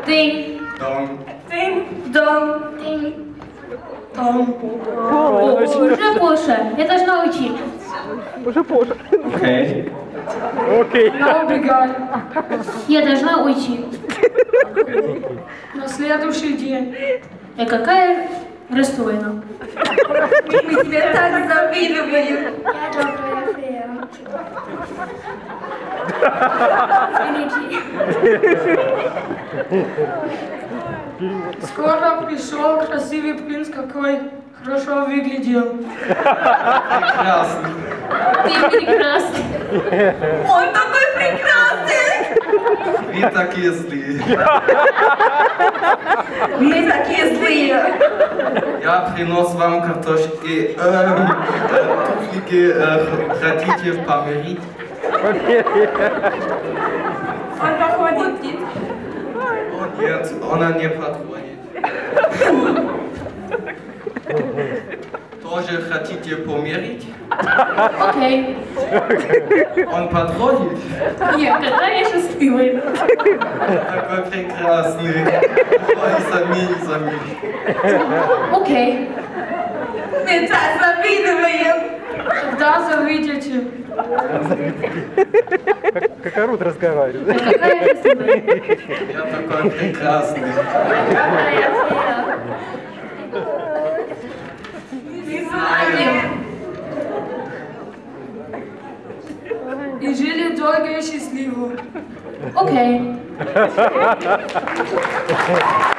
Динь. Дон. Динь. Дон. Динь. Дон. Уже позже. Я должна уйти. Уже позже. Окей. Окей. Я убегаю. Я должна уйти. На следующий день. И какая расстроена. Мы тебе так завидуем. Я добрая фея. Скоро пришел красивый принц, какой хорошо выглядел. Прекрасно. Ты прекрасный. Он такой прекрасный. Вы такие злые. Мы такие злые. Я принес вам картошки. Туфлики хотите помирить? Он подходит. О, нет, она не подходит. Тоже хотите помирить? Окей. Он подходит? Нет, какая я счастливая. Такой прекрасный. Ой, сами. Окей. Мы так завидуем. Когда завидите. Как орут разговаривает. Какая я счастливая. Я такой прекрасный. Не знаем. И жили долго и счастливо. Окей.